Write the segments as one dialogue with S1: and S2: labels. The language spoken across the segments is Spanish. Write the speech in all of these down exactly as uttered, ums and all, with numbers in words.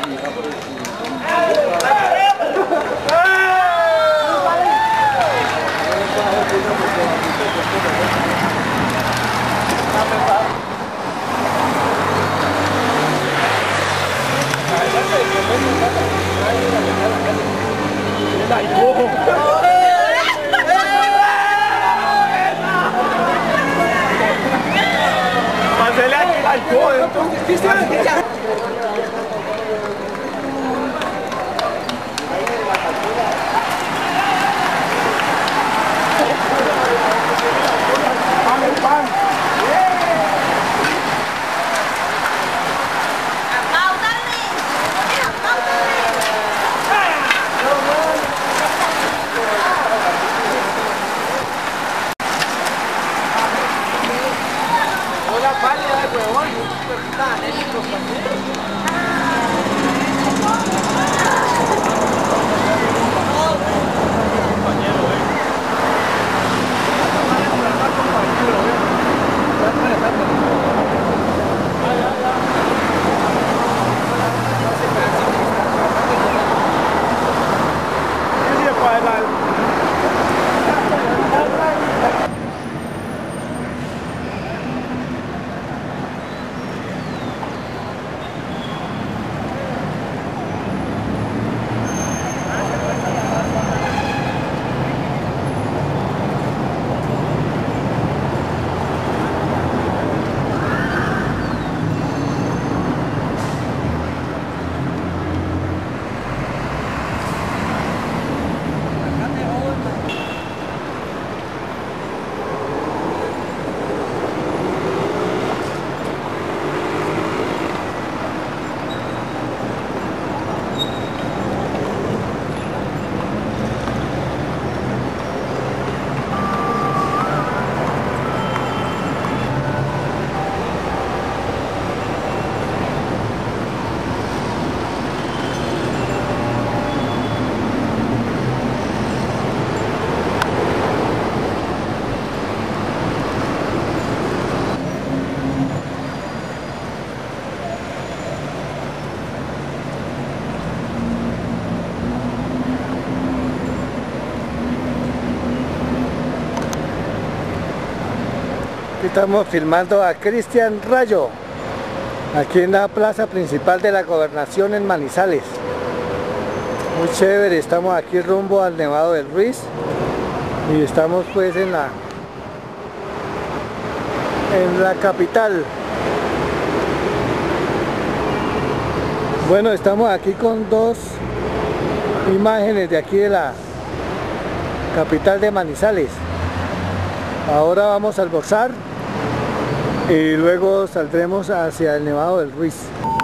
S1: Estamos filmando a Cristian Rayo, aquí en la plaza principal de la Gobernación en Manizales. Muy chévere, estamos aquí rumbo al Nevado del Ruiz y estamos pues en la en la capital. Bueno, estamos aquí con dos imágenes de aquí de la capital de Manizales. Ahora vamos a almorzar y luego saldremos hacia el Nevado del Ruiz.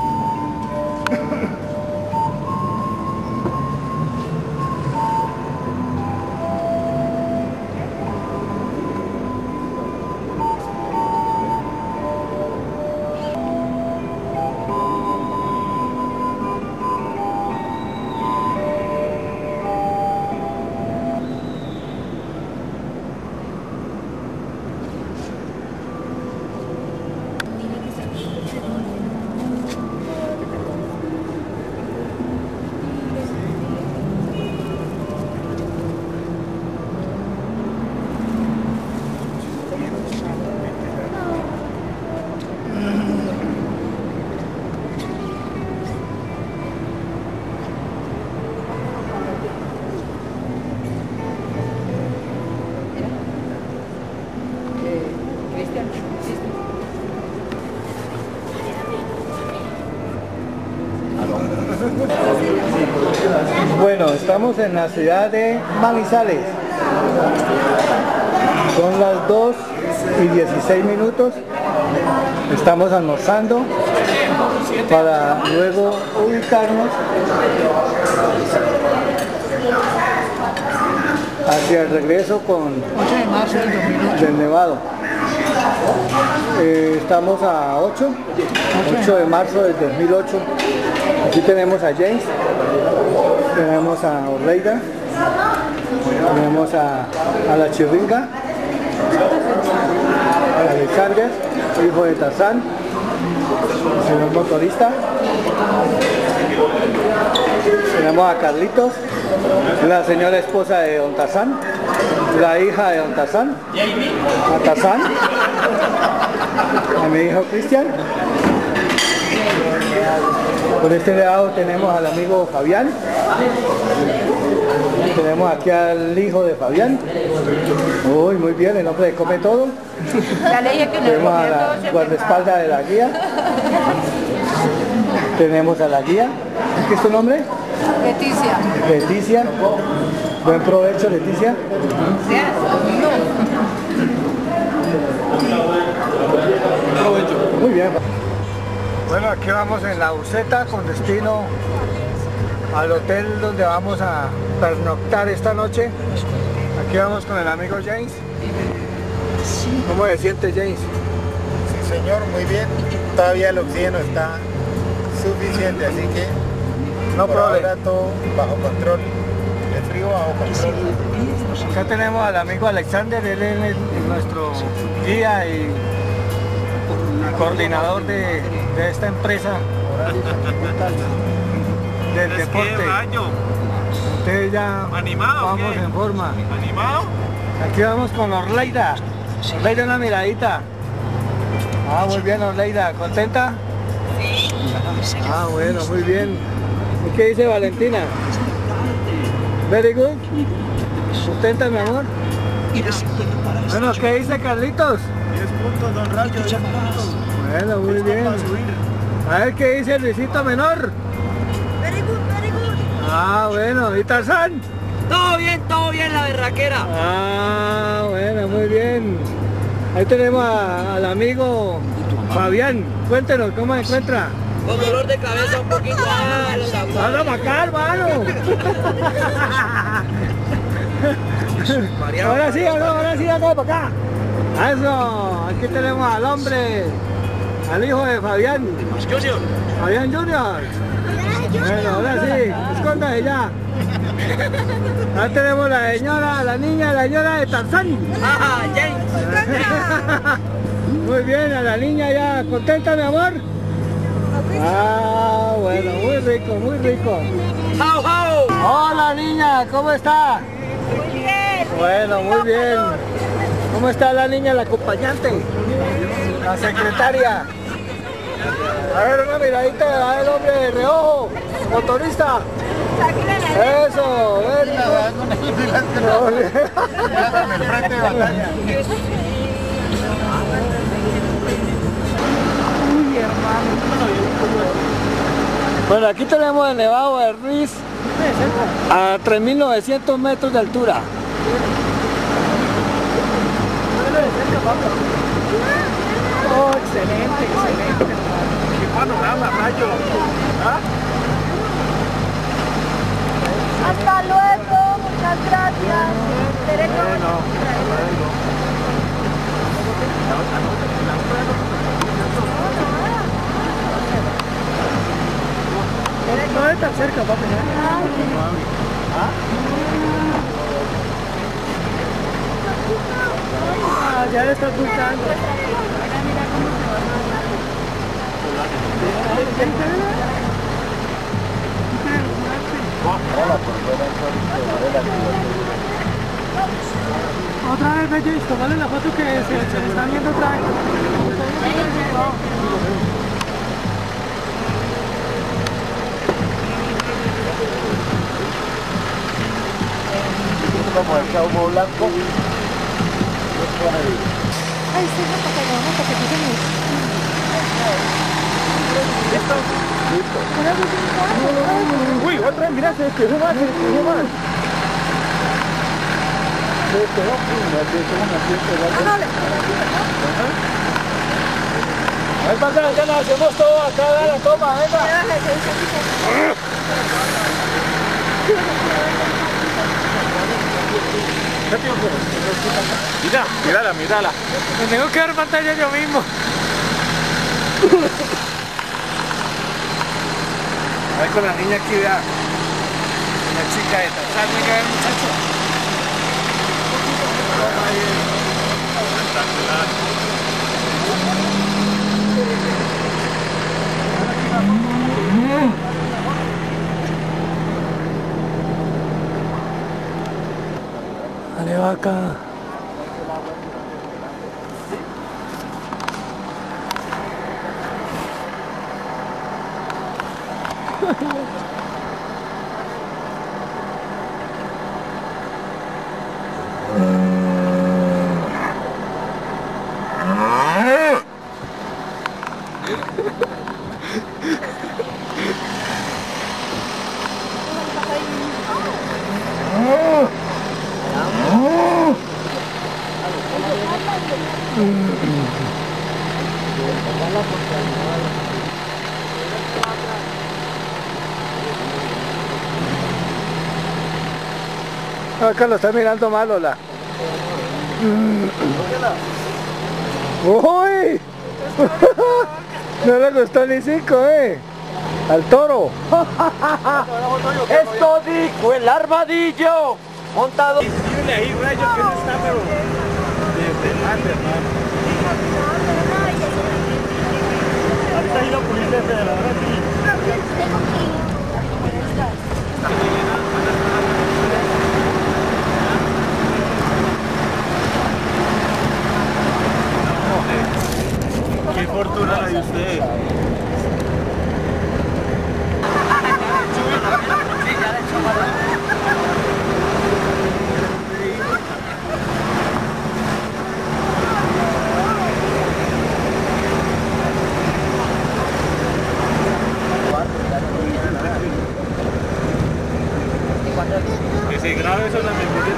S1: Bueno, estamos en la ciudad de Manizales. Son las dos y dieciséis minutos. Estamos almorzando para luego ubicarnos hacia el regreso con
S2: ocho de marzo del dos mil ocho.
S1: del Nevado. Eh, estamos a ocho de marzo del dos mil ocho. Aquí tenemos a James, tenemos a Orleida, tenemos a, a la Chirringa, a Alexander, hijo de Tarzán, el señor motorista. Tenemos a Carlitos, la señora esposa de Don Tarzán, la hija de Don Tarzán, a Tarzán, a mi hijo Cristian. Por este lado tenemos al amigo Fabián. Tenemos aquí al hijo de Fabián. Uy, muy bien, el hombre come todo.
S3: Ya le dije que
S1: tenemos a la guardaespaldas de la guía. Tenemos a la guía. ¿Qué es tu nombre?
S3: Leticia.
S1: Leticia. Buen provecho, Leticia. Muy bien. Bueno, aquí vamos en la buseta con destino al hotel donde vamos a pernoctar esta noche. Aquí vamos con el amigo James. ¿Cómo se siente, James?
S4: Sí, señor, muy bien. Todavía el oxígeno está suficiente, así que
S1: no
S4: por
S1: problema.
S4: ahora todo bajo control. El frío bajo control.
S1: Acá tenemos al amigo Alexander, él es el- nuestro guía y, y coordinador de, de esta empresa del deporte. Ustedes ya
S5: ¿Animado o
S1: vamos
S5: qué?
S1: en forma.
S5: ¿Animado?
S1: Aquí vamos con Orleida. Orleida, una miradita. Ah, muy bien, Orleida. ¿Contenta? Sí. Ah, bueno, muy bien. ¿Y qué dice Valentina? Very good. ¿Contenta, mi amor? Bueno, ¿qué dice Carlitos?
S4: diez puntos, don Rayo, diez puntos.
S1: Bueno, muy bien. A ver qué dice Luisito Menor.
S3: Very good, very good.
S1: Ah, bueno. ¿Y Tarzán?
S2: Todo bien, todo bien, la berraquera.
S1: Ah, bueno, muy bien. Ahí tenemos a- al amigo Fabián. Cuéntenos, ¿cómo se encuentra?
S2: Con dolor de cabeza un poquito. Ah, los aguantos.
S1: ¡Anda para acá, hermano! Ahora sí, ahora, ahora sí, anda para acá. Eso, aquí tenemos al hombre, al hijo de Fabián.
S5: Junior.
S1: Fabián Junior. Bueno, ahora sí, escóndase ya. Ahí tenemos la señora, la niña, la señora de Tarzán.
S2: Ah, James.
S1: Muy bien, a la niña ya, ¿contenta, mi amor? Ah, bueno, muy rico, muy rico.
S2: How, how.
S1: Hola, niña, ¿cómo está?
S3: Muy bien.
S1: Bueno, muy bien. ¿Cómo está la niña, la acompañante? La secretaria. A ver, una miradita al hombre de reojo, motorista. Eso, very good.
S4: En el frente de batalla.
S1: Bueno, aquí tenemos el Nevado de Ruiz a tres mil novecientos metros de altura.
S2: Oh, excelente, excelente.
S5: Qué panorama, Rayo. ¿Ah?
S3: Hasta luego, muchas gracias. Derecho.
S1: No es tan cerca, papi. Ah, ya le está ocultando. Otra vez, Bello, tomale la foto que se, se está viendo otra vez.
S4: Como el humo blanco.
S3: Ay, sí, no, porque no, no, porque no se me...
S5: Uy, otra, mira, se despejó más, se despejó más.
S1: A ver, pasa, ya nos hacemos todo acá, da la toma, venga.
S5: Mira, mírala, mírala.
S1: Me tengo que dar pantalla yo mismo. A ver con la niña aquí, vea. La chica de Tarzán, venga, el muchacho. acá. Acá lo está mirando mal, Lola. ¡Uy! No le gustó ni cinco, eh. Al toro.
S2: Esto dijo el armadillo montado.
S5: Dile ahí, Rayo, que no está, pero desde antes, hermano. Ahorita hay una policía federal, ahora sí. Qué fortuna la de usted. Que se grabe eso también, porque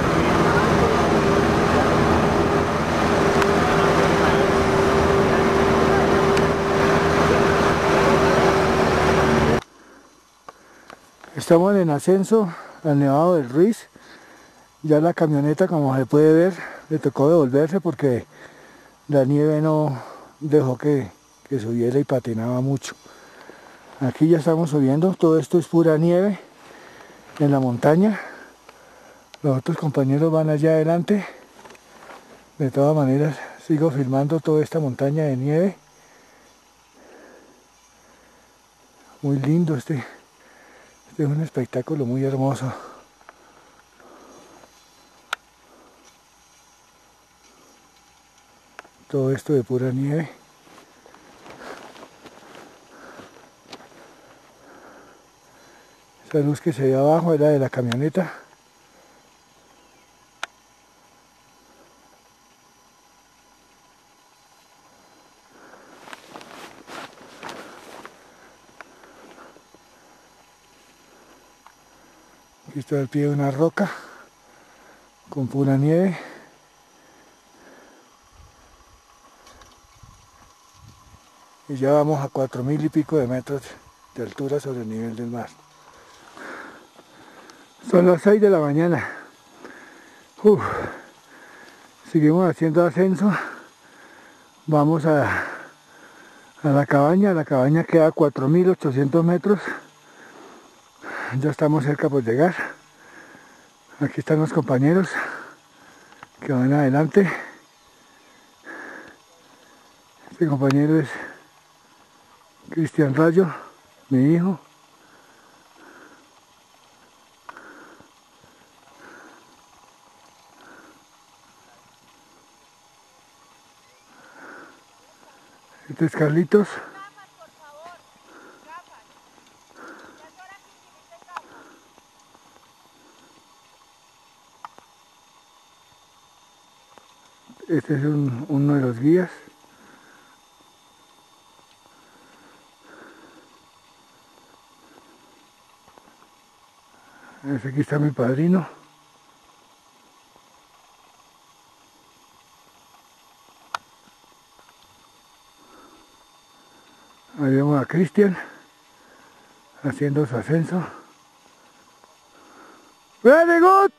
S1: Estamos en ascenso al Nevado del Ruiz. Ya la camioneta, como se puede ver, le tocó devolverse porque la nieve no dejó que, que subiera y patinaba mucho. Aquí ya estamos subiendo, todo esto es pura nieve en la montaña. Los otros compañeros van allá adelante. De todas maneras sigo filmando toda esta montaña de nieve. Muy lindo este. Este es un espectáculo muy hermoso. Todo esto de pura nieve. Esa luz que se ve abajo es la de la camioneta. Aquí estoy al pie de una roca con pura nieve. Y ya vamos a cuatro mil y pico de metros de altura sobre el nivel del mar. Son las seis de la mañana. Uf. Seguimos haciendo ascenso. Vamos a, a la cabaña. La cabaña queda a cuatro mil ochocientos metros. Ya estamos cerca por llegar. Aquí están los compañeros que van adelante. Este compañero es Cristian Rayo, mi hijo. Este es Carlitos. Este es un, uno de los guías. Este aquí está mi padrino. Ahí vemos a Cristian haciendo su ascenso. Very good.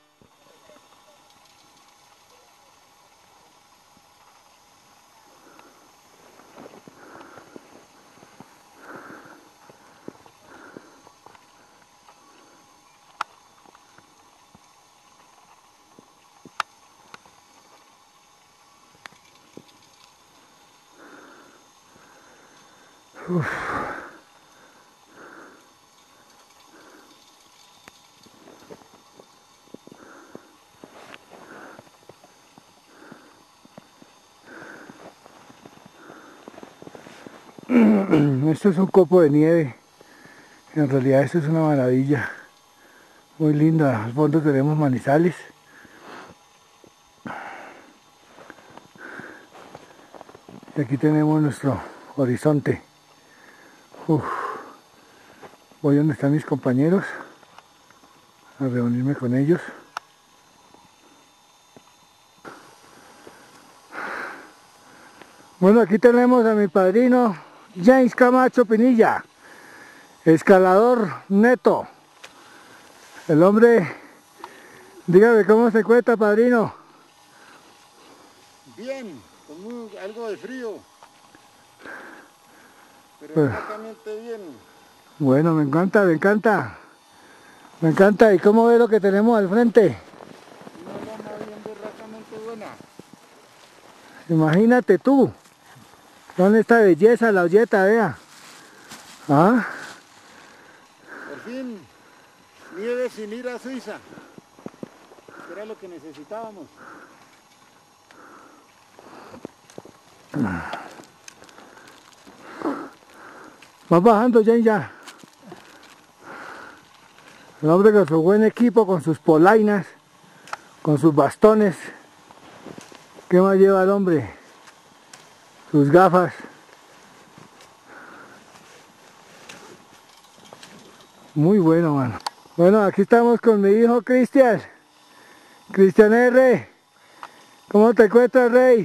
S1: Uf. Esto es un copo de nieve. En realidad esto es una maravilla. Muy linda. Al fondo tenemos Manizales. Y aquí tenemos nuestro horizonte. Uf. Voy donde están mis compañeros a reunirme con ellos. Bueno, aquí tenemos a mi padrino James Camacho Pinilla, escalador neto. El hombre, dígame cómo se cuenta, padrino.
S4: Bien, con muy- algo de frío, pero
S1: Pues-
S4: francamente bien.
S1: Bueno, me encanta, me encanta. Me encanta. ¿Y cómo ve lo que tenemos al frente?
S4: Una loma bien berracamente buena.
S1: Imagínate tú. Con esta belleza, la olleta, vea. ¿Ah?
S4: Por fin, nieve sin ir a Suiza, que era lo que necesitábamos.
S1: Vas bajando, James, ya. El hombre con su buen equipo, con sus polainas, con sus bastones. ¿Qué más lleva el hombre? Sus gafas. Muy bueno, mano. Bueno, aquí estamos con mi hijo Cristian. Cristian R. ¿Cómo te encuentras, Rey?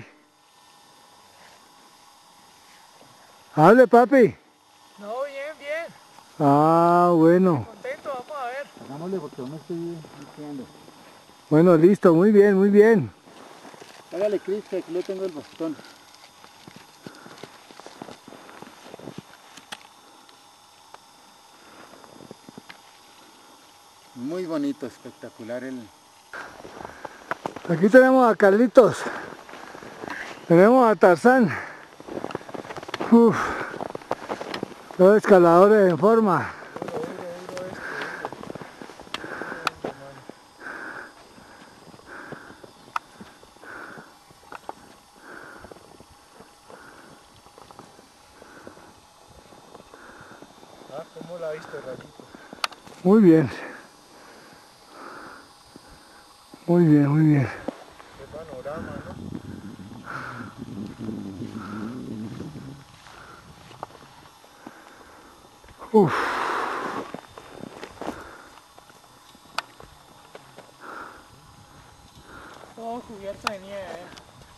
S1: Hable, papi.
S5: No, bien, bien.
S1: Ah, bueno.
S5: Contento, vamos a ver.
S4: Hagámosle porque aún estoy quedando.
S1: Bueno, listo, muy bien, muy bien.
S4: Hágale, Cris, que aquí le tengo el bastón. Muy bonito, espectacular el...
S1: Aquí tenemos a Carlitos. Tenemos a Tarzán. Uf. Los escaladores en forma.
S5: Ah, ¿cómo la viste, Rayito?
S1: Muy bien. Muy bien, muy bien.
S5: Qué panorama, ¿no?
S1: Uf.
S5: Todo cubierto de nieve, ¿eh?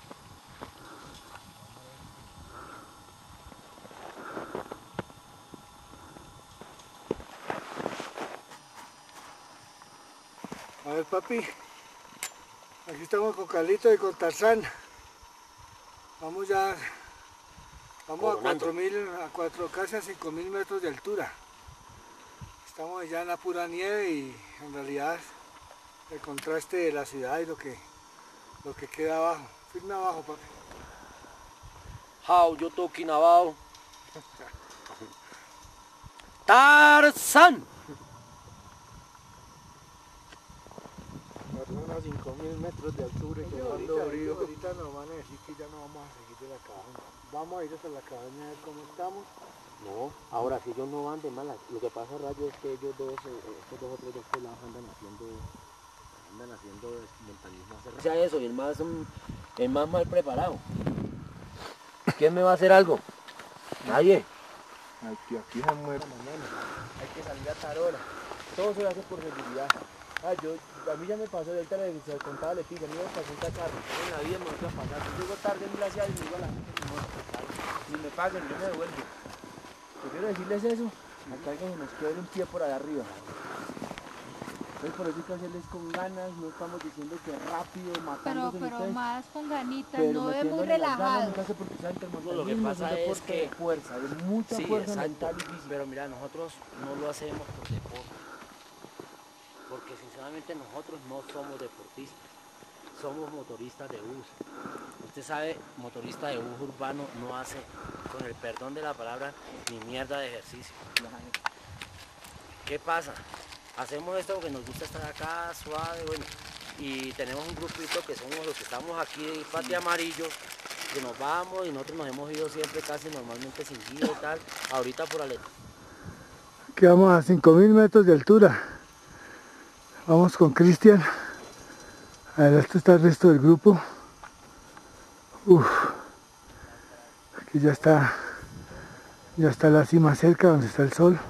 S1: A ver, papi. Aquí estamos con Carlitos y con Tarzán. Vamos ya. Vamos a cuatro mil, a cuatro, casi a cinco mil metros de altura. Estamos ya en la pura nieve y en realidad el contraste de la ciudad y lo que, lo que queda abajo. Firme abajo, papi.
S2: How you talking about? Tarzán.
S5: Son a cinco mil metros de altura y
S1: Oye,
S5: quemando
S1: ahorita,
S5: frío.
S1: ahorita nos van a decir que ya no vamos a seguir de la cabaña. Vamos a ir hasta la cabaña a ver cómo estamos.
S2: No, ahora si ellos no van de malas, lo que pasa, Rayo, es que ellos dos, eh, estos dos o tres dos pelados andan haciendo, andan haciendo montañismo hace rato. O sea eso, y el más, um, el más mal preparado. ¿Quién me va a hacer algo? Nadie.
S5: Aquí, aquí se muere. Hay que salir a tal hora. Todo se hace por seguridad. Ah, yo, a mí ya me pasó, ahorita le se contaba le pide, a mí me pasó un catarro. En la vida me voy a pasar. Yo llego tarde en glaciar y me digo a la gente que no, si me pagan, yo me devuelvo. Yo quiero decirles eso, acá que se nos quede un pie por allá arriba. Entonces por eso hay que hacerles con ganas, no estamos diciendo que rápido,
S3: Pero,
S5: matándose
S3: pero
S5: ustedes,
S3: más con ganitas,
S5: pero
S3: no es muy
S5: metiéndole las ganas,
S3: relajado.
S5: nunca se porque saben que el
S2: Lo que
S5: montañismo
S2: pasa
S5: es un
S2: es
S5: deporte
S2: que-
S5: de fuerza, de mucha
S2: Sí,
S5: fuerza
S2: exacto.
S5: mental y física.
S2: Pero mira, nosotros no lo hacemos por deporte. Porque sinceramente nosotros no somos deportistas. Somos motoristas de bus. Usted sabe, motorista de bus urbano no hace, con el perdón de la palabra, ni mierda de ejercicio. ¿Qué pasa? Hacemos esto porque nos gusta estar acá suave, bueno, y tenemos un grupito que somos los que estamos aquí de Pati Amarillo, que nos vamos y nosotros nos hemos ido siempre casi normalmente sin guía y tal. Ahorita por ale...
S1: Quedamos a cinco mil metros de altura. Vamos con Cristian. Adelante está el resto del grupo. Uf. Aquí ya está, ya está la cima cerca donde está el sol.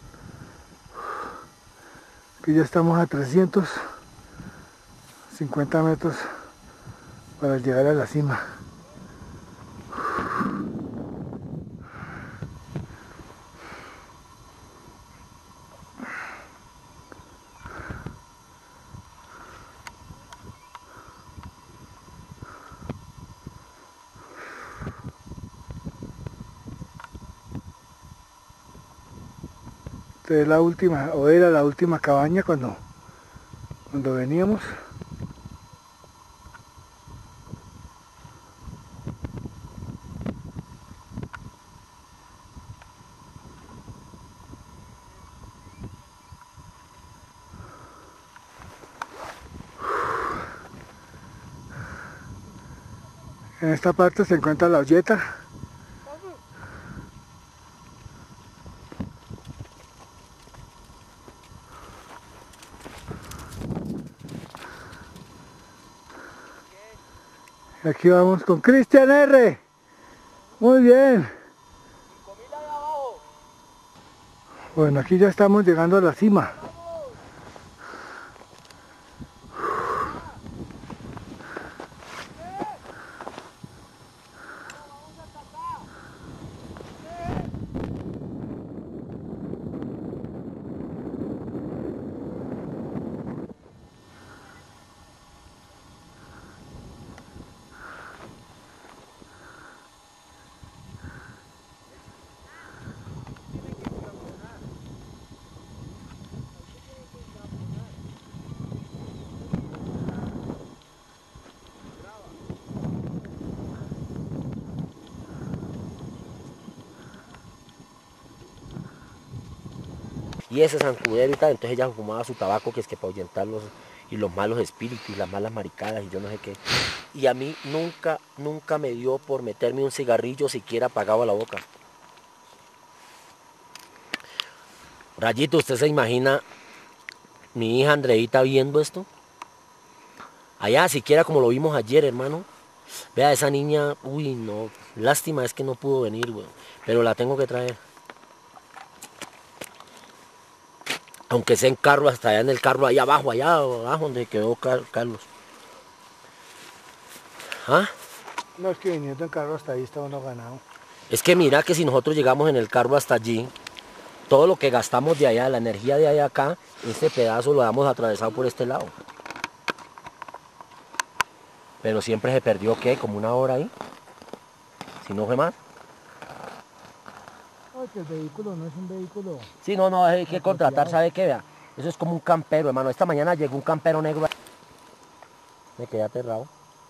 S1: Aquí ya estamos a trescientos cincuenta metros para llegar a la cima. Esta es la última, o era la última cabaña cuando, cuando veníamos. En esta parte se encuentra la olleta. Aquí vamos con Cristian R. Muy bien. Bueno, aquí ya estamos llegando a la cima.
S2: Y ese zancudero y tal, entonces ella fumaba su tabaco, que es que para ahuyentar los, y los malos espíritus y las malas maricadas y yo no sé qué. Y a mí nunca, nunca me dio por meterme un cigarrillo siquiera apagado a la boca. Rayito, ¿usted se imagina mi hija Andreita viendo esto? Allá, siquiera como lo vimos ayer, hermano. Vea, esa niña, uy, no, lástima es que no pudo venir, güey, pero la tengo que traer. Aunque sea en carro, hasta allá en el carro, allá abajo, allá abajo donde quedó Carlos. ¿Ah?
S1: No, es que viniendo en carro hasta ahí está uno ganado.
S2: Es que mira que si nosotros llegamos en el carro hasta allí, todo lo que gastamos de allá, la energía de allá acá, este pedazo lo damos atravesado por este lado. Pero siempre se perdió, ¿qué? Como una hora ahí. Si no fue más.
S1: Ay, que el vehículo no es un vehículo.
S2: Sí, no, no, hay que contratar, ¿sabe qué? Vea, eso es como un campero, hermano. Esta mañana llegó un campero negro. Me quedé aterrado.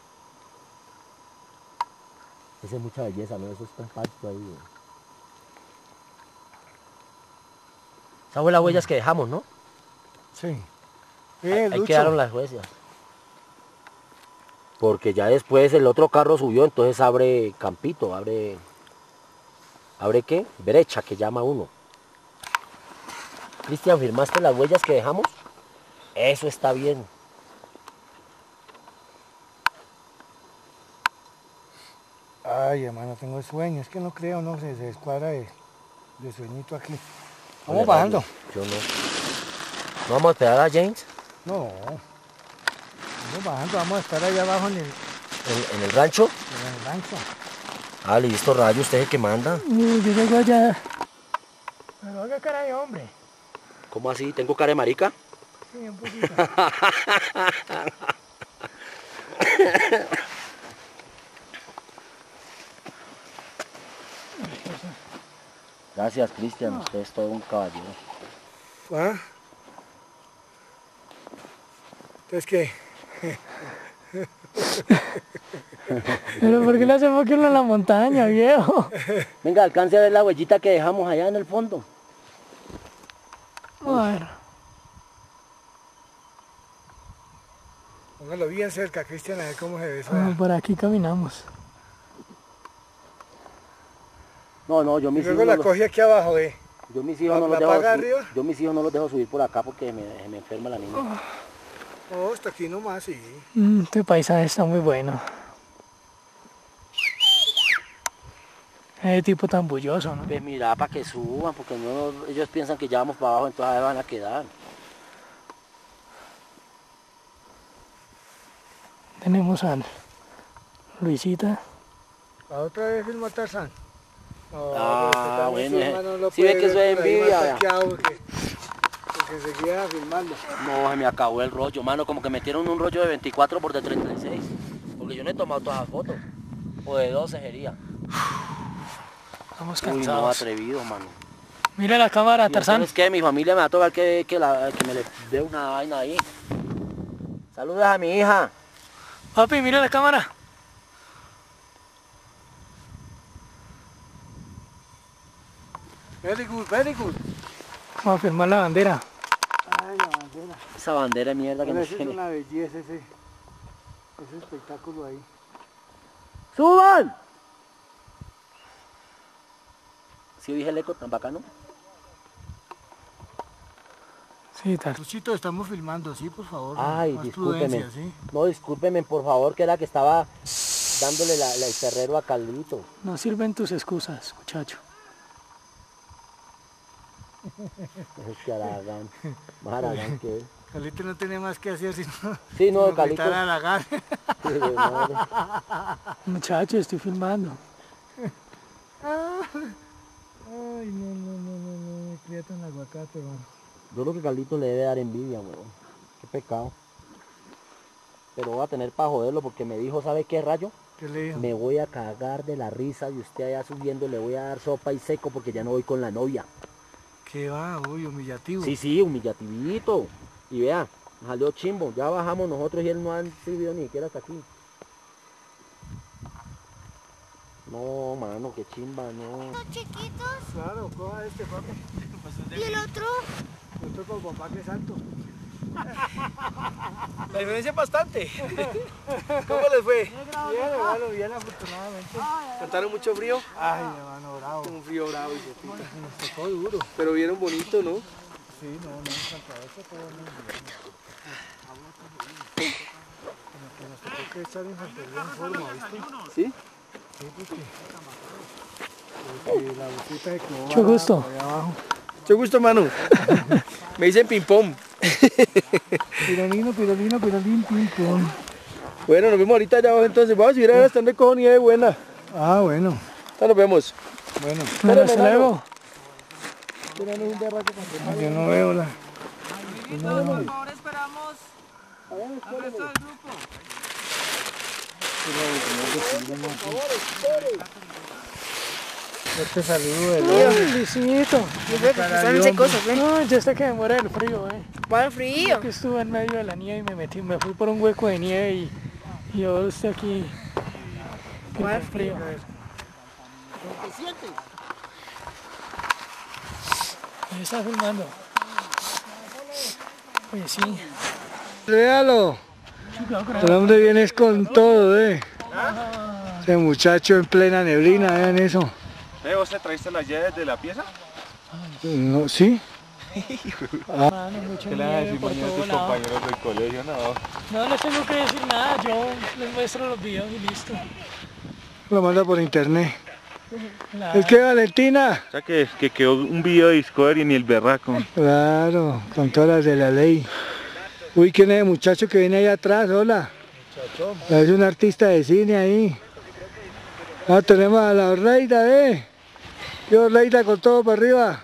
S2: Esa es mucha belleza, ¿no? Eso es tan pasto ahí. ¿No? Esas fueron las huellas que dejamos, ¿no?
S1: Sí.
S2: Ahí, ahí quedaron las huellas. Porque ya después el otro carro subió, entonces abre campito, abre... ¿Abre qué? Brecha, que llama uno. Cristian, ¿firmaste las huellas que dejamos? Eso está bien.
S1: Ay, hermano, tengo sueño. Es que no creo, no, se, se descuadra de, de sueñito aquí. Vamos Oye, bajando.
S2: Yo no. ¿No vamos a esperar a James?
S1: No. Vamos bajando, vamos a estar allá abajo en el...
S2: ¿En, en el rancho?
S1: En el rancho.
S2: Ah, listo, Rayo, usted es el que manda.
S1: Uy, yo llego allá. Pero haga cara de hombre.
S2: ¿Cómo así? ¿Tengo cara de marica?
S1: Sí, un poquito.
S2: Gracias, Cristian, usted es todo un caballero.
S1: ¿Ah? Entonces, ¿qué?
S3: Pero ¿por qué le hacemos que uno en la montaña, viejo?
S2: Venga, alcance a ver la huellita que dejamos allá en el fondo.
S3: Bueno.
S1: Póngalo bien cerca, Cristian, a ver cómo se ve eso.
S3: Ah, por aquí caminamos.
S2: No, no, yo
S1: Y
S2: mis
S1: luego
S2: hijos
S1: la
S2: no,
S1: cogí aquí abajo, eh.
S2: yo mis hijos
S1: ¿La-
S2: no los
S1: la
S2: dejo
S1: paga
S2: su-
S1: arriba?
S2: yo mis hijos no los dejo subir por acá porque me, me enferma la niña.
S1: Oh, hasta aquí nomás, sí.
S3: Mm, este paisaje está muy bueno. Ese tipo tan bulloso, ¿no?
S2: Pues mira, para que suban, porque no, ellos piensan que ya vamos para abajo, entonces ahí van a quedar.
S3: Tenemos a Luisita.
S1: ¿A otra vez filma Tarzán? No,
S2: Ah,
S1: pero que también
S2: bueno,
S1: filma, no lo
S2: sí ve
S1: puede
S2: que eso
S1: ver
S2: es
S1: por ahí más
S2: envidia, vea.
S1: taqueado Porque, porque seguía filmando.
S2: No, se me acabó el rollo, mano, como que metieron un rollo de veinticuatro por de treinta y seis. Porque yo no he tomado todas las fotos. O de doce sería.
S3: Estamos
S2: Uy, no,
S3: cansados.
S2: atrevido, mano.
S3: Mira la cámara,
S2: Y
S3: Tarzán.
S2: entonces, ¿qué? Mi familia me va a tocar que, que, la, que me le dé una vaina ahí. Saludos a mi hija.
S3: Papi, mira la cámara.
S1: Very good, very good.
S3: Vamos a filmar la bandera.
S1: Ay, la bandera.
S2: Esa bandera de mierda que
S1: Pero
S2: nos
S1: esa es
S2: tiene.
S1: una belleza ese, ese espectáculo ahí.
S2: ¡Suban! ¿Sí dije el eco tan bacano?
S3: Sí, Tarzán.
S1: Luchito, estamos filmando, sí, por favor.
S2: Ay,
S1: más
S2: discúlpeme.
S1: prudencia, ¿sí?
S2: No, discúlpeme, por favor, que era que estaba dándole la, la- el terrero a Carlito.
S3: No sirven tus excusas, muchacho.
S2: Es que Aragán, más Aragán que él.
S1: Carlito no tiene más que hacer sino,
S2: Sí, no,
S1: sino
S2: Carlito.
S1: gritar a la gana.
S2: Sí, de madre.
S3: Muchacho, estoy filmando.
S1: Ay, no, no, no, no, no, me cría tan aguacate, mano.
S2: Yo creo que Carlito le debe dar envidia, weón. Qué pecado. Pero voy a tener para joderlo porque me dijo, ¿sabe qué rayo?
S1: ¿Qué le dijo?
S2: Me voy a cagar de la risa y usted allá subiendo le voy a dar sopa y seco porque ya no voy con la novia.
S1: ¿Qué va? Uy, humillativo.
S2: Sí, sí, humillativito. Y vea, salió chimbo. Ya bajamos nosotros y él no han subido ni siquiera hasta aquí. No, mano, qué chimba, no.
S6: Los chiquitos
S1: Claro, coja este, papi.
S6: y el otro.
S1: Esto con papá que es alto.
S5: La diferencia es bastante. ¿Cómo les fue?
S1: Bien, hermano, bien afortunadamente.
S5: ¿Cantaron mucho frío?
S1: Ay, hermano, bravo.
S5: Un frío bravo y se pica.
S1: Nos tocó duro.
S5: Pero vieron bonito, ¿no?
S1: Sí, no, no, en cuanto a eso todo muy bien. Como que nos tocó que echar infantería en forma, ¿viste?
S5: ¿Sí?
S1: Sí, porque, porque la busita de quedó
S3: Mucho gusto.
S1: por ahí abajo.
S5: Mucho gusto, mano. Me dicen ping-pong.
S1: Pirolino, pirolino, pirolín, pim, pum.
S5: Bueno, nos vemos ahorita allá abajo entonces. Vamos a subir a ver hasta donde cojo nieve buena.
S1: Ah, bueno,
S5: Ya nos vemos.
S1: bueno.
S3: Bueno, hasta luego.
S1: Yo no veo la...
S7: Por favor, esperamos al resto del grupo.
S1: Este saludo de
S3: Ay, Luisito.
S6: cosas,
S3: No, yo sé que me muere el frío, eh.
S6: ¿Cuál frío?
S3: Que estuve en medio de la nieve y me metí, me fui por un hueco de nieve y, y yo estoy aquí. que
S6: ¿Cuál
S3: con frío? Me está filmando. Oye, sí.
S1: Véalo,
S3: Cuidado con
S1: el hombre viene es con todo, eh. Ese muchacho en plena neblina, vean eso.
S8: ¿Vos te traíste las llaves de la pieza?
S1: No, ¿sí?
S3: mano, mucha
S8: ¿Qué le vas a
S3: nieve
S8: decir
S3: por
S8: mañana a
S3: todo
S8: tus
S3: lado.
S8: compañeros del colegio? No.
S3: No les tengo que decir nada, yo les muestro los videos y listo.
S1: Lo manda por internet.
S3: Claro.
S1: Es que Valentina,
S8: O sea que, que quedó un video de Discovery ni el berraco.
S1: claro, con todas las de la ley. Uy, ¿quién es el muchacho que viene ahí atrás? Hola. Es un artista de cine ahí. Ah, tenemos a la Orleida, ¿eh? Y Orleida con todo para arriba.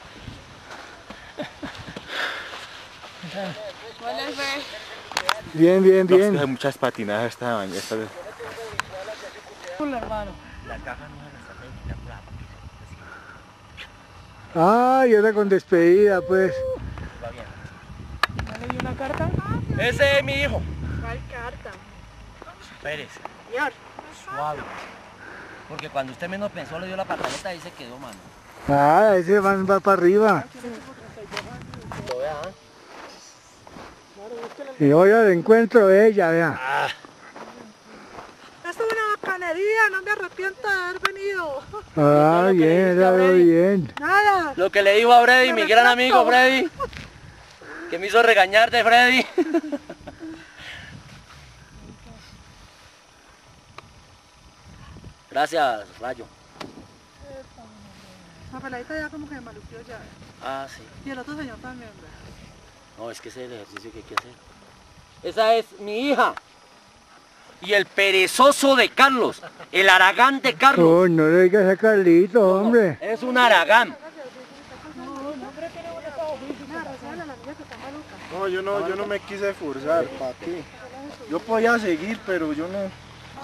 S1: Bien, bien,
S8: No,
S1: bien.
S8: hay muchas patinadas esta mañana. Esta...
S3: Hola, hermano.
S1: Ah, y ahora con despedida, pues.
S3: ¿Ya le di una carta?
S5: Ese es mi hijo.
S6: ¿Cuál carta?
S2: Pérez,
S6: Señor.
S2: suave. Porque cuando usted menos pensó le dio la pataleta y se quedó, mano.
S1: Ah, ese man va para arriba.
S2: Lo vea, ¿ah?
S1: Y voy al encuentro de ella, vea.
S6: Esto es una bacanería.
S7: día, no me arrepiento de haber venido.
S1: Ah,
S2: lo que le
S1: bien,
S2: diste a
S1: está muy
S2: Freddy.
S1: bien.
S7: Nada.
S2: Lo que le dijo a Freddy,
S7: Me
S2: mi gran
S7: retracto.
S2: amigo Freddy, que me hizo regañarte, Freddy. Gracias, Rayo.
S7: La peladita ya como que me maluqueó ya.
S2: Ah, sí.
S7: Y el otro señor también, ¿verdad?
S2: No, es que ese es el ejercicio que hay que hacer. Esa es mi hija. Y el perezoso de Carlos, el aragán de Carlos.
S1: Oh, no le digas a Carlito, hombre.
S2: Es un aragán.
S5: No, yo no, yo no me quise esforzar, ¿para qué? Yo podía seguir, pero yo no.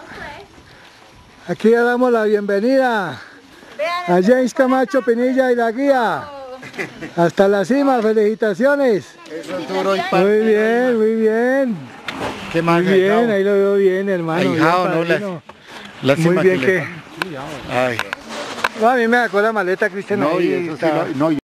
S1: Aquí le damos la bienvenida a James Camacho Pinilla y la guía. Hasta la cima, felicitaciones.
S4: Eso es duro y
S1: Muy bien, muy bien.
S4: ¿Qué
S1: Muy
S4: más?
S1: bien, ahí lo veo bien, hermano.
S4: Ahijado,
S1: bien,
S4: ¿no?
S1: padrino.
S4: Lástima
S1: Muy bien
S4: que
S1: que...
S4: le- Ay.
S1: No, a mí me sacó la maleta, Cristian.
S4: No,
S1: ahí
S4: y eso sí
S1: está.
S4: lo- no,